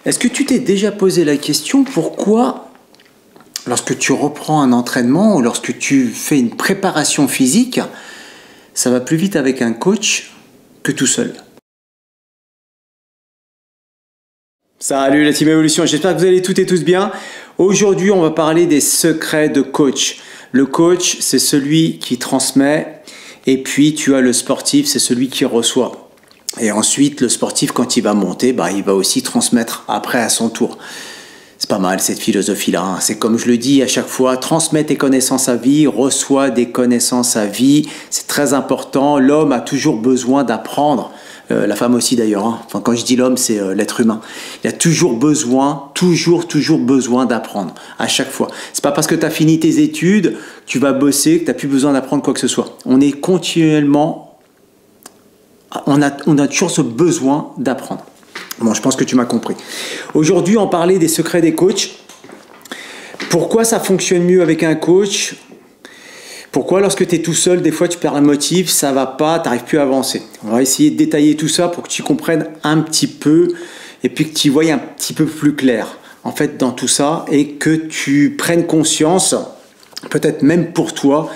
Est-ce que tu t'es déjà posé la question pourquoi, lorsque tu reprends un entraînement ou lorsque tu fais une préparation physique, ça va plus vite avec un coach que tout seul? Salut la Team Évolution, j'espère que vous allez toutes et tous bien. Aujourd'hui, on va parler des secrets de coach. Le coach, c'est celui qui transmet, et puis tu as le sportif, c'est celui qui reçoit. Et ensuite, le sportif, quand il va monter, il va aussi transmettre après à son tour. C'est pas mal cette philosophie-là, hein. C'est comme je le dis à chaque fois, transmets tes connaissances à vie, reçois des connaissances à vie. C'est très important. L'homme a toujours besoin d'apprendre. La femme aussi d'ailleurs, hein. Enfin, quand je dis l'homme, c'est l'être humain. Il a toujours besoin d'apprendre, à chaque fois. C'est pas parce que tu as fini tes études, tu vas bosser, que tu n'as plus besoin d'apprendre quoi que ce soit. On est continuellement... On a toujours ce besoin d'apprendre. Bon, je pense que tu m'as compris. Aujourd'hui, on parlait des secrets des coachs. Pourquoi ça fonctionne mieux avec un coach? Pourquoi lorsque tu es tout seul, des fois tu perds le motif, ça va pas, tu n'arrives plus à avancer? On va essayer de détailler tout ça pour que tu comprennes un petit peu et puis que tu voyes un petit peu plus clair en fait dans tout ça et que tu prennes conscience, peut-être même pour toi,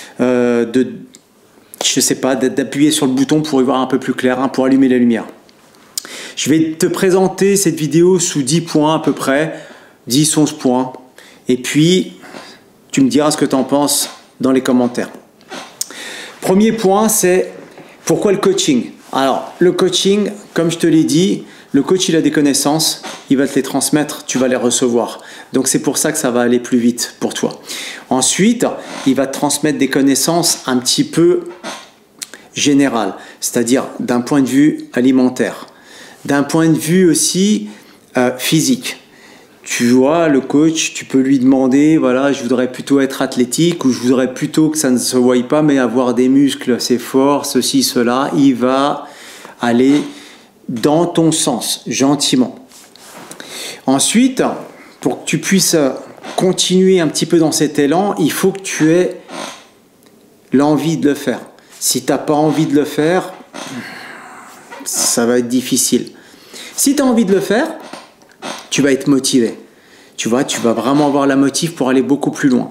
je sais pas, d'appuyer sur le bouton pour y voir un peu plus clair, hein, pour allumer la lumière. Je vais te présenter cette vidéo sous 10 points à peu près, 10-11 points. Et puis, tu me diras ce que tu en penses dans les commentaires. Premier point, c'est pourquoi le coaching? Alors, le coaching, comme je te l'ai dit, le coach, il a des connaissances, il va te les transmettre, tu vas les recevoir. Donc, c'est pour ça que ça va aller plus vite pour toi. Ensuite, il va te transmettre des connaissances un petit peu générales, c'est-à-dire d'un point de vue alimentaire, d'un point de vue aussi physique. Tu vois, le coach, tu peux lui demander, voilà, je voudrais plutôt être athlétique ou je voudrais plutôt que ça ne se voie pas, mais avoir des muscles assez forts, ceci, cela. Il va aller dans ton sens, gentiment. Ensuite, pour que tu puisses continuer un petit peu dans cet élan, il faut que tu aies l'envie de le faire. Si tu n'as pas envie de le faire, ça va être difficile. Si tu as envie de le faire, tu vas être motivé. Tu vois, tu vas vraiment avoir la motive pour aller beaucoup plus loin.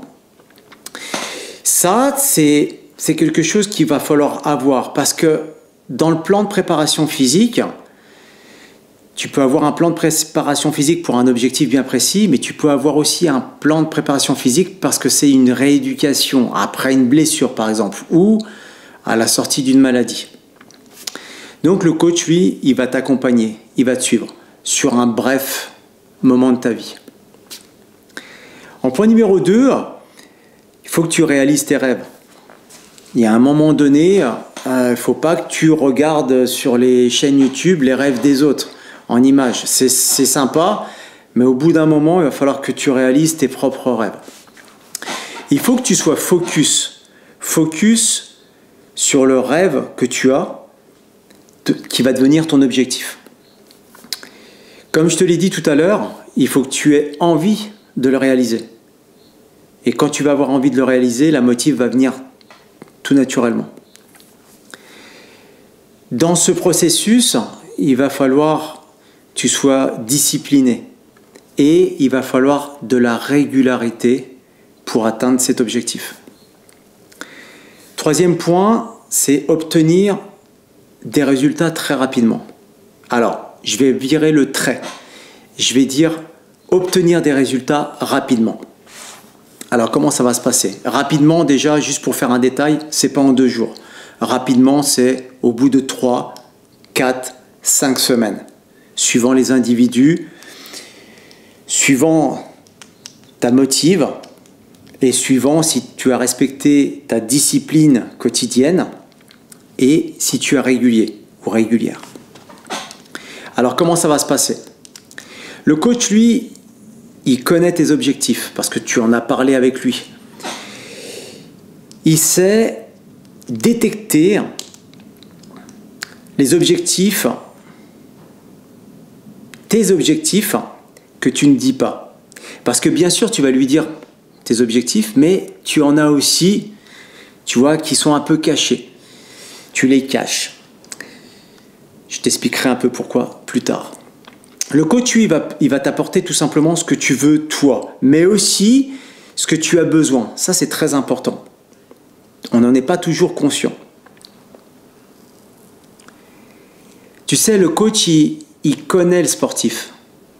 Ça, c'est quelque chose qu'il va falloir avoir parce que dans le plan de préparation physique, tu peux avoir un plan de préparation physique pour un objectif bien précis, mais tu peux avoir aussi un plan de préparation physique parce que c'est une rééducation après une blessure, par exemple, ou à la sortie d'une maladie. Donc le coach, lui, il va t'accompagner, il va te suivre sur un bref moment de ta vie. En point numéro 2, il faut que tu réalises tes rêves. Il y a un moment donné, il ne faut pas que tu regardes sur les chaînes YouTube les rêves des autres en images. C'est sympa, mais au bout d'un moment, il va falloir que tu réalises tes propres rêves. Il faut que tu sois focus sur le rêve que tu as, qui va devenir ton objectif. Comme je te l'ai dit tout à l'heure, il faut que tu aies envie de le réaliser. Et quand tu vas avoir envie de le réaliser, la motive va venir tout naturellement. Dans ce processus, il va falloir que tu sois discipliné. Et il va falloir de la régularité pour atteindre cet objectif. Troisième point, c'est obtenir des résultats très rapidement. Alors, je vais virer le trait. Je vais dire obtenir des résultats rapidement. Alors, comment ça va se passer? Rapidement, déjà, juste pour faire un détail, c'est pas en 2 jours. Rapidement, c'est au bout de 3, 4, 5 semaines. Suivant les individus, suivant ta motive et suivant si tu as respecté ta discipline quotidienne et si tu es régulier ou régulière. Alors, comment ça va se passer? Le coach, lui, il connaît tes objectifs parce que tu en as parlé avec lui. Il sait détecter les objectifs, tes objectifs que tu ne dis pas. Parce que bien sûr, tu vas lui dire tes objectifs, mais tu en as aussi, tu vois, qui sont un peu cachés. Tu les caches. Je t'expliquerai un peu pourquoi plus tard. Le coach, lui, il va t'apporter tout simplement ce que tu veux toi, mais aussi ce que tu as besoin. Ça, c'est très important. On n'en est pas toujours conscient. Tu sais, le coach, il connaît le sportif.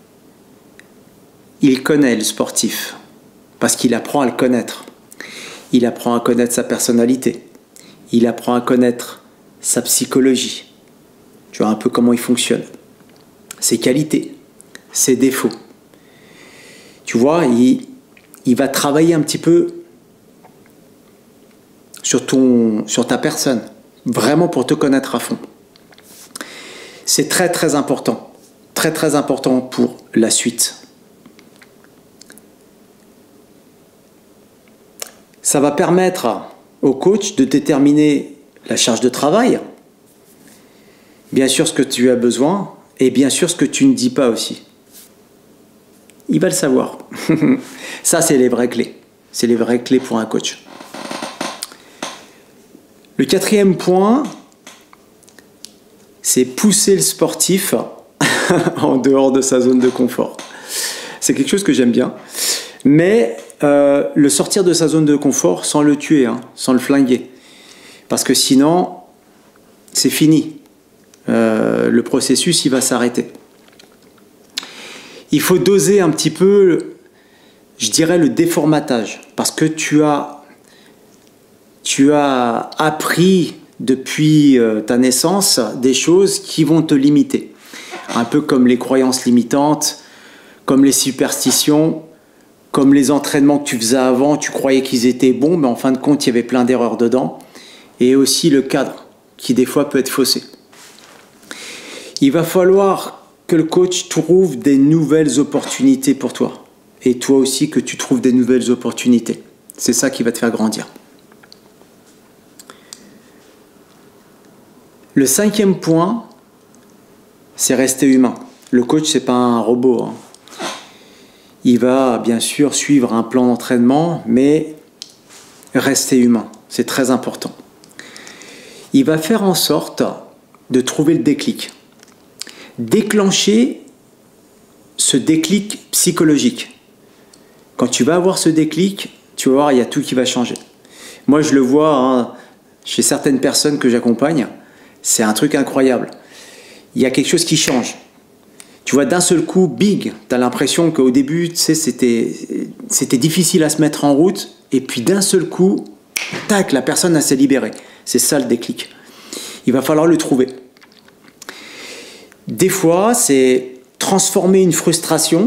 Il connaît le sportif parce qu'il apprend à le connaître. Il apprend à connaître sa personnalité. Il apprend à connaître sa psychologie. Tu vois un peu comment il fonctionne. Ses qualités, ses défauts. Tu vois, il va travailler un petit peu sur ta personne, vraiment pour te connaître à fond. C'est très très important, très très important pour la suite. Ça va permettre au coach de déterminer la charge de travail, bien sûr ce que tu as besoin, et bien sûr ce que tu ne dis pas aussi. Il va le savoir. Ça, c'est les vraies clés. C'est les vraies clés pour un coach. Le quatrième point, c'est pousser le sportif en dehors de sa zone de confort. C'est quelque chose que j'aime bien. Mais le sortir de sa zone de confort sans le tuer, sans le flinguer. Parce que sinon, c'est fini. Le processus, il va s'arrêter. Il faut doser un petit peu, je dirais, le déformatage. Parce que tu as appris depuis ta naissance des choses qui vont te limiter. Un peu comme les croyances limitantes, comme les superstitions, comme les entraînements que tu faisais avant, tu croyais qu'ils étaient bons, mais en fin de compte, il y avait plein d'erreurs dedans. Et aussi le cadre, qui des fois peut être faussé. Il va falloir que le coach trouve des nouvelles opportunités pour toi. Et toi aussi, que tu trouves des nouvelles opportunités. C'est ça qui va te faire grandir. Le cinquième point, c'est rester humain. Le coach, c'est pas un robot. Il va bien sûr suivre un plan d'entraînement, mais rester humain, c'est très important. Il va faire en sorte de trouver le déclic. Déclencher ce déclic psychologique. Quand tu vas avoir ce déclic, tu vas voir, il y a tout qui va changer. Moi, je le vois chez certaines personnes que j'accompagne, c'est un truc incroyable. Il y a quelque chose qui change. Tu vois, d'un seul coup, big, tu as l'impression qu'au début, tu sais, c'était difficile à se mettre en route, et puis d'un seul coup, tac, la personne s'est libérée. C'est ça le déclic. Il va falloir le trouver. Des fois, c'est transformer une frustration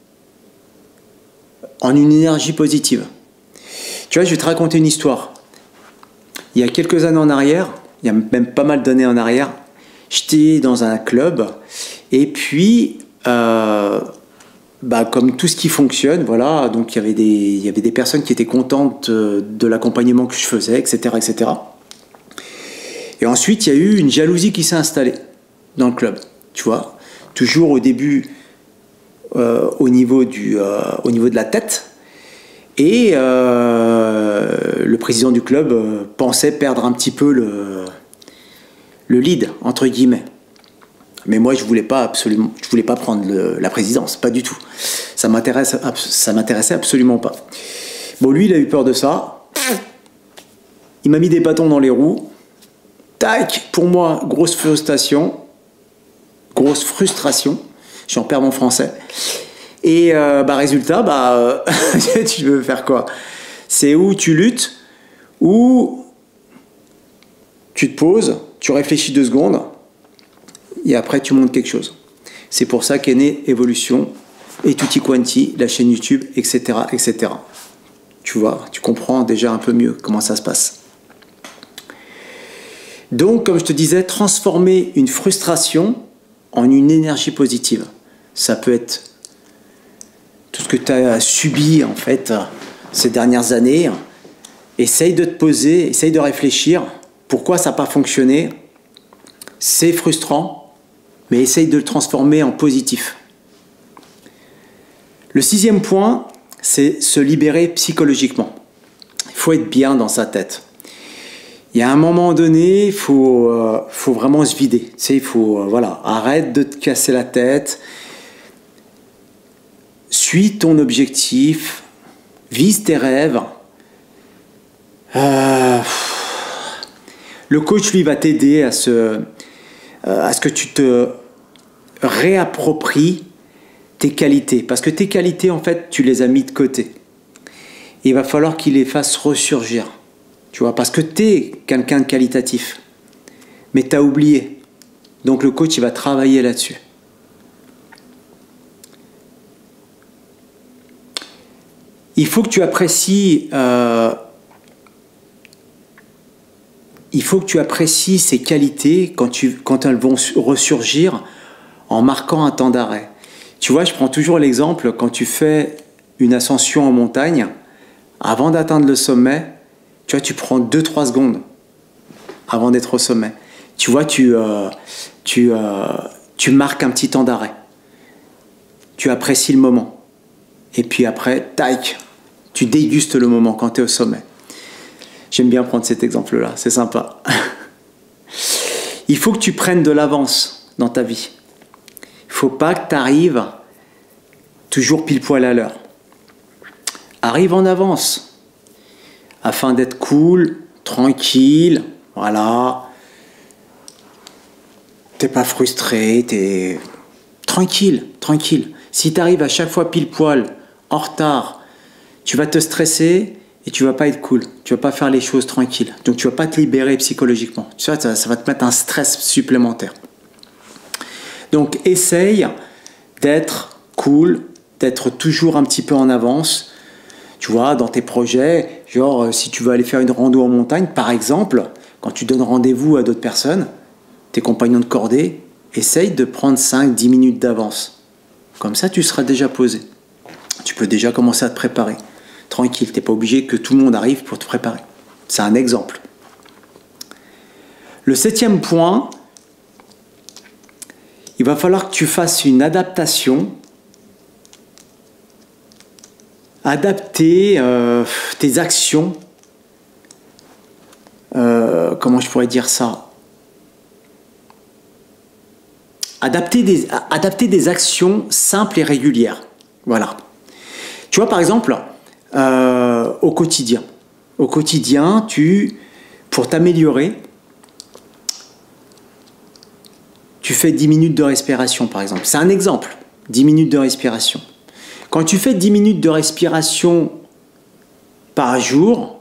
en une énergie positive. Tu vois, je vais te raconter une histoire. Il y a quelques années en arrière, il y a même pas mal d'années en arrière, j'étais dans un club et puis, comme tout ce qui fonctionne, voilà, donc il y avait des personnes qui étaient contentes de l'accompagnement que je faisais, etc., etc. Et ensuite, il y a eu une jalousie qui s'est installée dans le club, tu vois, toujours au début au niveau de la tête. Et le président du club pensait perdre un petit peu le lead, entre guillemets. Mais moi, je voulais pas prendre la présidence, pas du tout. Ça m'intéressait absolument pas. Bon, lui, il a eu peur de ça. Il m'a mis des bâtons dans les roues. Tac, pour moi, grosse frustration. J'en perds mon français. Et résultat, tu veux faire quoi? C'est où tu luttes, ou tu te poses, tu réfléchis 2 secondes, et après tu montes quelque chose. C'est pour ça qu'est née Evolution et Tutti Quanti, la chaîne YouTube, etc., etc. Tu vois, tu comprends déjà un peu mieux comment ça se passe. Donc, comme je te disais, transformer une frustration en une énergie positive. Ça peut être tout ce que tu as subi en fait ces dernières années. Essaye de te poser, essaye de réfléchir. Pourquoi ça n'a pas fonctionné? C'est frustrant, mais essaye de le transformer en positif. Le 6e point, c'est se libérer psychologiquement. Il faut être bien dans sa tête. Il y a un moment donné, il faut vraiment se vider. Tu sais, il faut, arrête de te casser la tête. suis ton objectif, vise tes rêves. Le coach, lui, va t'aider à ce que tu te réappropries tes qualités. Parce que tes qualités, en fait, tu les as mis de côté. Et il va falloir qu'il les fasse ressurgir. Tu vois, parce que tu es quelqu'un de qualitatif. Mais tu as oublié. Donc le coach, il va travailler là-dessus. Il faut que tu apprécies ces qualités quand elles vont ressurgir en marquant un temps d'arrêt. Tu vois, je prends toujours l'exemple quand tu fais une ascension en montagne, avant d'atteindre le sommet, tu vois, tu prends 2-3 secondes avant d'être au sommet. Tu vois, tu marques un petit temps d'arrêt. Tu apprécies le moment. Et puis après, tac, tu dégustes le moment quand tu es au sommet. J'aime bien prendre cet exemple-là, c'est sympa. Il faut que tu prennes de l'avance dans ta vie. Il ne faut pas que tu arrives toujours pile poil à l'heure. Arrive en avance, afin d'être cool, tranquille, voilà. T'es pas frustré, t'es tranquille. Si tu arrives à chaque fois pile poil, en retard, tu vas te stresser et tu vas pas être cool. Tu vas pas faire les choses tranquilles. Donc tu vas pas te libérer psychologiquement. Tu vois, ça va te mettre un stress supplémentaire. Donc essaye d'être cool, d'être toujours un petit peu en avance. Tu vois, dans tes projets, genre si tu veux aller faire une rando en montagne, par exemple, quand tu donnes rendez-vous à d'autres personnes, tes compagnons de cordée, essaye de prendre 5-10 minutes d'avance. Comme ça, tu seras déjà posé. Tu peux déjà commencer à te préparer. Tranquille, tu n'es pas obligé que tout le monde arrive pour te préparer. C'est un exemple. Le 7e point, il va falloir que tu fasses une adaptation. Adapter tes actions. Comment je pourrais dire ça ? Adapter des actions simples et régulières. Voilà. Tu vois, par exemple, au quotidien. Au quotidien, pour t'améliorer, tu fais 10 minutes de respiration, par exemple. C'est un exemple. 10 minutes de respiration. Quand tu fais 10 minutes de respiration par jour,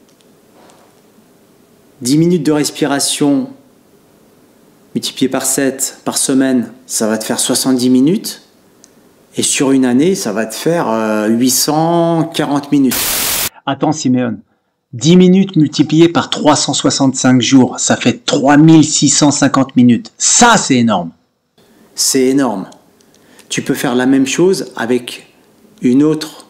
10 minutes de respiration multiplié par 7 par semaine, ça va te faire 70 minutes. Et sur une année, ça va te faire 840 minutes. Attends Siméon, 10 minutes multipliées par 365 jours, ça fait 3650 minutes. Ça, c'est énorme. C'est énorme. Tu peux faire la même chose avec une autre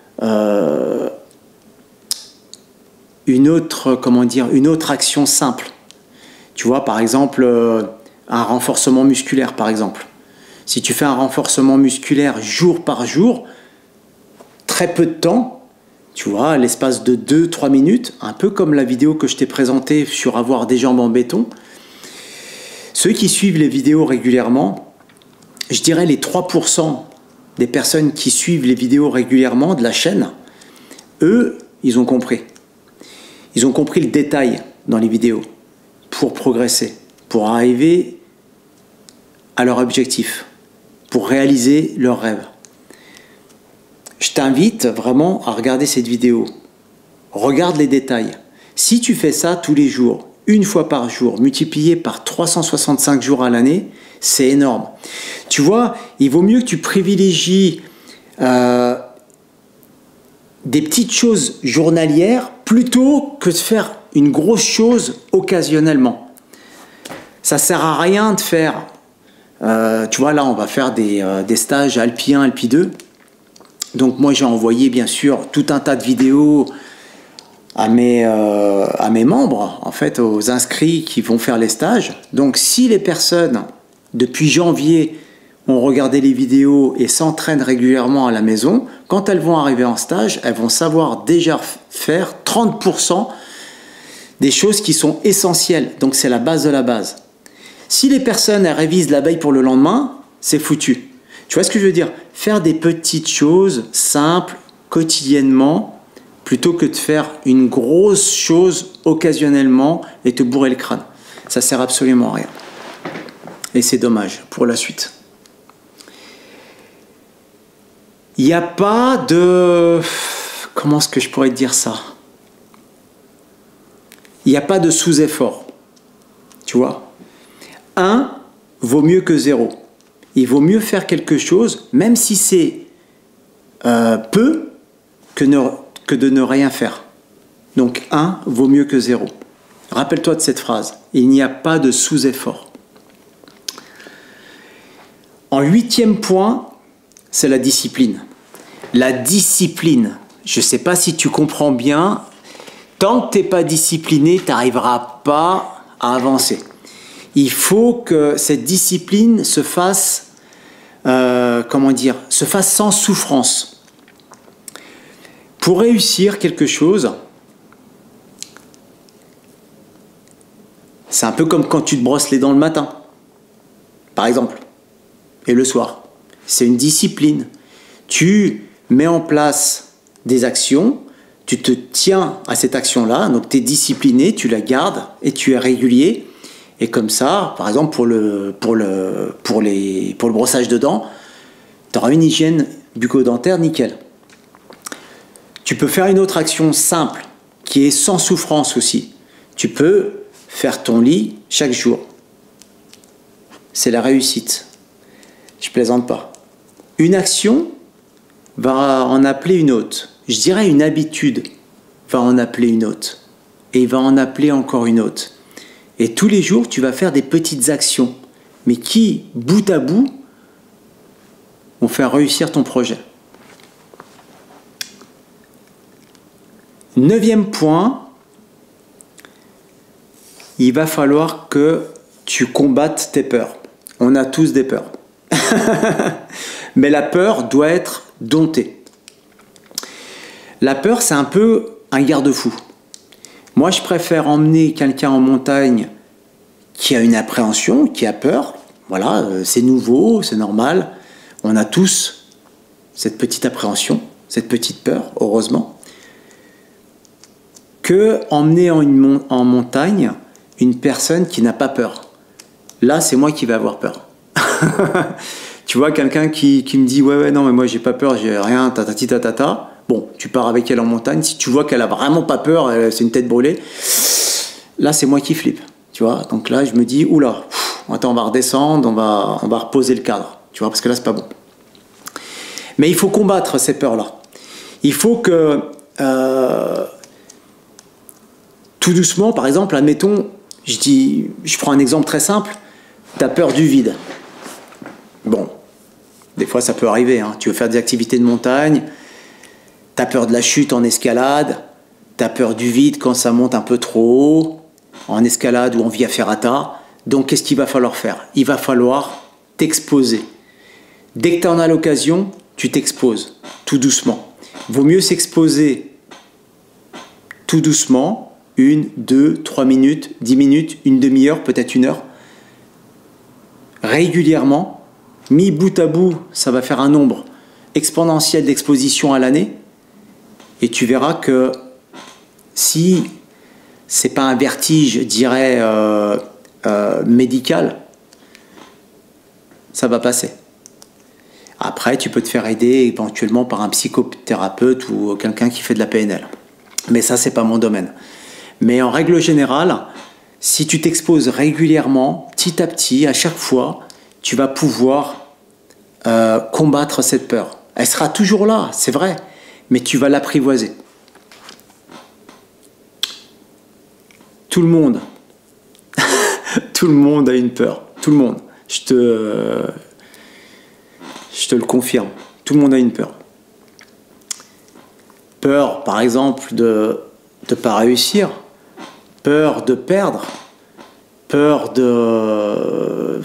action simple. Tu vois, par exemple, un renforcement musculaire, par exemple. Si tu fais un renforcement musculaire jour par jour, très peu de temps, tu vois, à l'espace de 2-3 minutes, un peu comme la vidéo que je t'ai présentée sur avoir des jambes en béton, ceux qui suivent les vidéos régulièrement, je dirais les 3% des personnes qui suivent les vidéos régulièrement de la chaîne, eux, ils ont compris. Ils ont compris le détail dans les vidéos pour progresser, pour arriver à leur objectif, pour réaliser leurs rêves. Je t'invite vraiment à regarder cette vidéo. Regarde les détails. Si tu fais ça tous les jours, une fois par jour, multiplié par 365 jours à l'année, c'est énorme. Tu vois, il vaut mieux que tu privilégies des petites choses journalières plutôt que de faire une grosse chose occasionnellement. Ça sert à rien de faire... tu vois, là, on va faire des stages Alpi 1, Alpi 2. Donc moi, j'ai envoyé, bien sûr, tout un tas de vidéos à mes membres, en fait, aux inscrits qui vont faire les stages. Donc si les personnes, depuis janvier, ont regardé les vidéos et s'entraînent régulièrement à la maison, quand elles vont arriver en stage, elles vont savoir déjà faire 30% des choses qui sont essentielles. Donc c'est la base de la base. Si les personnes elles révisent la veille pour le lendemain, c'est foutu. Tu vois ce que je veux dire? faire des petites choses simples, quotidiennement, plutôt que de faire une grosse chose occasionnellement et te bourrer le crâne. Ça sert absolument à rien. Et c'est dommage pour la suite. Il n'y a pas de... Comment est-ce que je pourrais te dire ça? Il n'y a pas de sous-effort. Tu vois? 1 vaut mieux que 0. Il vaut mieux faire quelque chose, même si c'est peu, que de ne rien faire. Donc 1 vaut mieux que 0. Rappelle-toi de cette phrase. Il n'y a pas de sous-effort. En 8e point, c'est la discipline. La discipline. Je ne sais pas si tu comprends bien. Tant que tu n'es pas discipliné, tu n'arriveras pas à avancer. Il faut que cette discipline se fasse, se fasse sans souffrance. Pour réussir quelque chose, c'est un peu comme quand tu te brosses les dents le matin, par exemple, et le soir. C'est une discipline. Tu mets en place des actions, tu te tiens à cette action-là, donc tu es discipliné, tu la gardes et tu es régulier. Et comme ça, par exemple, pour le brossage de dents, tu auras une hygiène bucco-dentaire nickel. Tu peux faire une autre action simple, qui est sans souffrance aussi. Tu peux faire ton lit chaque jour. C'est la réussite. Je plaisante pas. Une action va en appeler une autre. Je dirais une habitude va en appeler une autre. Et il va en appeler encore une autre. Et tous les jours, tu vas faire des petites actions, mais qui, bout à bout, vont faire réussir ton projet. 9e point, il va falloir que tu combattes tes peurs. On a tous des peurs. Mais la peur doit être domptée. La peur, c'est un peu un garde-fou. Moi, je préfère emmener quelqu'un en montagne qui a une appréhension, qui a peur. Voilà, c'est nouveau, c'est normal. On a tous cette petite appréhension, cette petite peur, heureusement. Que emmener en montagne une personne qui n'a pas peur. Là, c'est moi qui vais avoir peur. Tu vois, quelqu'un qui me dit « Ouais, non, mais moi, j'ai pas peur, j'ai rien, tatati tatata ». Bon, tu pars avec elle en montagne. Si tu vois qu'elle a vraiment pas peur, c'est une tête brûlée, là, c'est moi qui flippe. Tu vois, donc là, je me dis « Oula, attends, on va redescendre, on va reposer le cadre. » Tu vois, parce que là, c'est pas bon. Mais il faut combattre ces peurs-là. Il faut que... tout doucement, par exemple, admettons, je prends un exemple très simple, tu as peur du vide. Bon, des fois ça peut arriver, hein. Tu veux faire des activités de montagne, tu as peur de la chute en escalade, tu as peur du vide quand ça monte un peu trop haut, en escalade ou en via ferrata. Donc qu'est-ce qu'il va falloir faire? Il va falloir t'exposer. Dès que tu en as l'occasion, tu t'exposes, tout doucement. Vaut mieux s'exposer tout doucement, 1, 2, 3 minutes, 10 minutes, une demi-heure, peut-être 1 heure, régulièrement. Mis bout à bout, ça va faire un nombre exponentiel d'expositions à l'année. Et tu verras que si c'est pas un vertige, je dirais, médical, ça va passer. Après, tu peux te faire aider éventuellement par un psychothérapeute ou quelqu'un qui fait de la PNL. Mais ça, c'est pas mon domaine. Mais en règle générale, si tu t'exposes régulièrement, petit à petit, à chaque fois, tu vas pouvoir combattre cette peur. Elle sera toujours là, c'est vrai, mais tu vas l'apprivoiser. Tout le monde, tout le monde a une peur. Tout le monde. Je te le confirme. Tout le monde a une peur. Peur, par exemple, de ne pas réussir. Peur de perdre. Peur de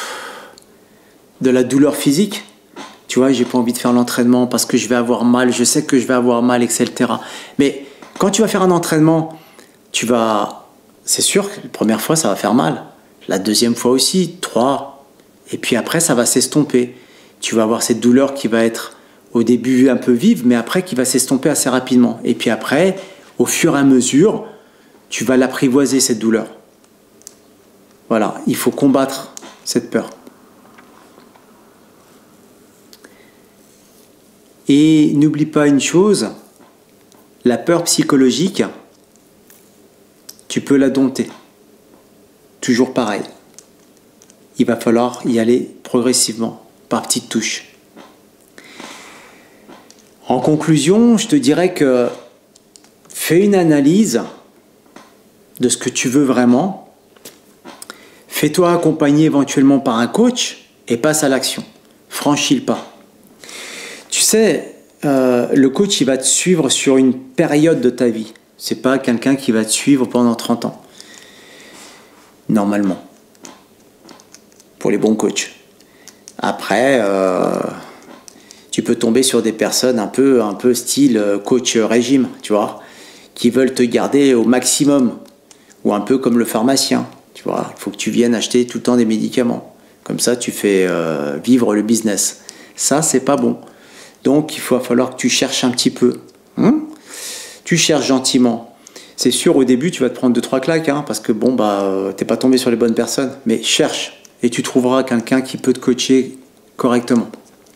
la douleur physique. Tu vois, j'ai pas envie de faire l'entraînement parce que je vais avoir mal, je sais que je vais avoir mal, etc. Mais quand tu vas faire un entraînement, c'est sûr que la première fois, ça va faire mal. La deuxième fois aussi, 3. Et puis après, ça va s'estomper. tu vas avoir cette douleur qui va être au début un peu vive, mais après qui va s'estomper assez rapidement. Et puis après, au fur et à mesure, tu vas l'apprivoiser, cette douleur. Voilà, il faut combattre cette peur. Et n'oublie pas une chose, la peur psychologique, tu peux la dompter. Toujours pareil. Il va falloir y aller progressivement, par petites touches. En conclusion, je te dirais que fais une analyse de ce que tu veux vraiment. Fais-toi accompagner éventuellement par un coach et passe à l'action. Franchis le pas. Tu sais, le coach, il va te suivre sur une période de ta vie. C'est pas quelqu'un qui va te suivre pendant 30 ans. Normalement. Pour les bons coachs. Après, tu peux tomber sur des personnes un peu style coach régime, tu vois, qui veulent te garder au maximum. Ou un peu comme le pharmacien, tu vois. Il faut que tu viennes acheter tout le temps des médicaments. Comme ça, tu fais vivre le business. Ça, c'est pas bon. Donc, il va falloir que tu cherches un petit peu. Tu cherches gentiment. C'est sûr, au début, tu vas te prendre 2-3 claques, parce que bon, t'es pas tombé sur les bonnes personnes. Mais cherche, et tu trouveras quelqu'un qui peut te coacher correctement.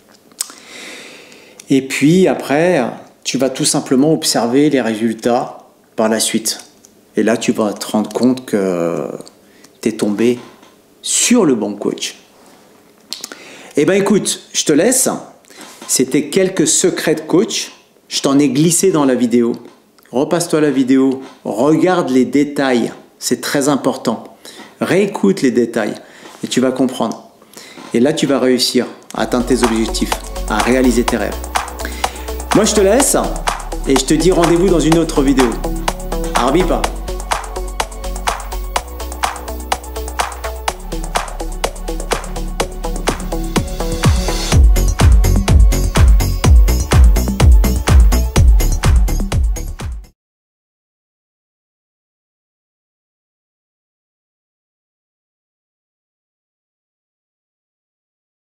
Et puis, après, tu vas tout simplement observer les résultats par la suite. Et là, tu vas te rendre compte que tu es tombé sur le bon coach. Eh bien, écoute, je te laisse. C'était quelques secrets de coach. Je t'en ai glissé dans la vidéo. Repasse-toi la vidéo. Regarde les détails. C'est très important. Réécoute les détails et tu vas comprendre. Et là, tu vas réussir à atteindre tes objectifs, à réaliser tes rêves. Moi, je te laisse et je te dis rendez-vous dans une autre vidéo. Arbi pas.